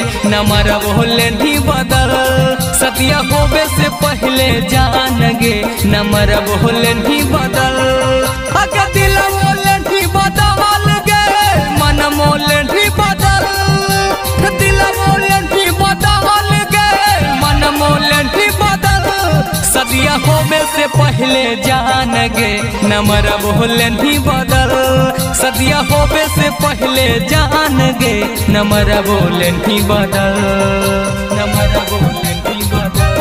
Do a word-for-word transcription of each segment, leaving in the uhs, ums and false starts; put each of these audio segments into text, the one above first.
नमर बोले नहीं बदल सतिया होवे से पहले जान गे नमर बोले नहीं बदल अगर दिल बोले नहीं बदल गे मन मोले नहीं बदल दिल बोले नहीं बदल गे मन मोले नहीं बदल सतिया होवे से पहले जान गे नमर बोले नहीं बदल सतिया होवे से पहले जान गे नमर बोले नहीं बदल नमर बोले नहीं बदल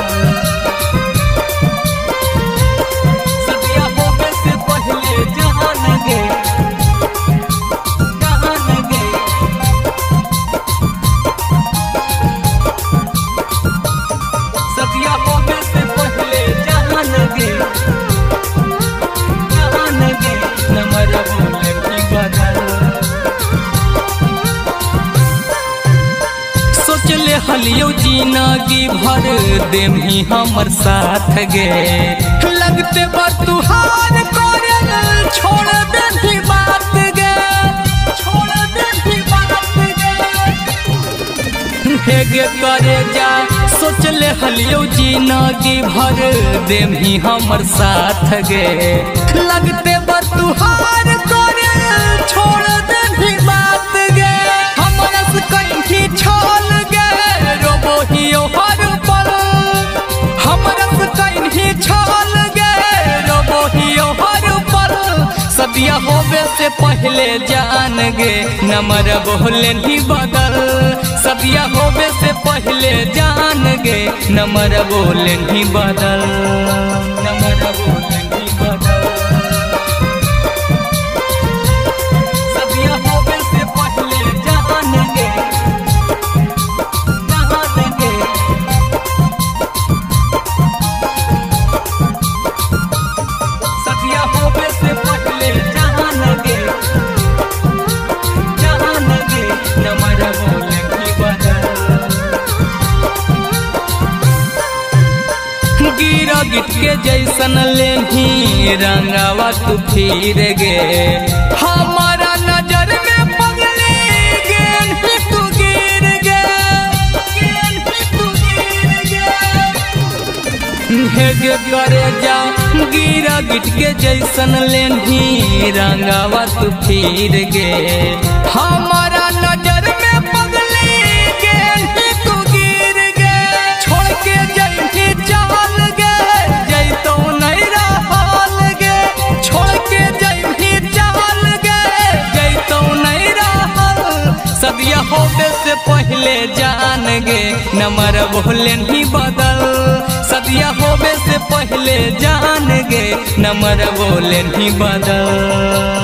सतिया होवे से पहले जान गे जान गे सतिया होवे से पहले जान गे जान गे नमर बोले नहीं बदल सोचले हलियो जिंदगी भर देम ही हमर साथ गे लगते बतुहार करे छोड़ दे बात गे छोड़ दे बात गे हे गे करे जा सोचले हलियो जिंदगी भर देम ही हमर साथ गे लगते बतुहार करे छोड़ दे बात गे हमरा से कहीं छोड़ गे रोबो हियो हर पल हमरा से कहीं छोड़ गे रोबो हियो हर पल सदिया होवे से पहले जान गे नमर बोले नहीं बदल सदिया होवे से पहले जान गे नमर बोले नहीं बदल नमर बोले नहीं बदल सदिया होवे से पहले जान गे जान गे सदिया होवे से पहले जान गे जान गे नमर बोले नहीं बदल गिरा गिट के जैसन लेही रंगावा तू फिर गे हमारा नजर में पगले गेन ही तू गिर गे गेन ही तू गिर गे हे गे करे जा गिरा गिट के जैसन लेही रंगावा तू फिर गे हमारा नजर में पगले गेन ही तू गिर गे छोड़ के जैसी चाल गे जैतो नहीं रहल गे छोड़ के जैसी चाल गे जैतो नहीं रहल सदिया होवे से पहले जान गे नमर बोले नहीं बदल सदिया होवे से पहले जान गे नमर बोले नहीं बदल।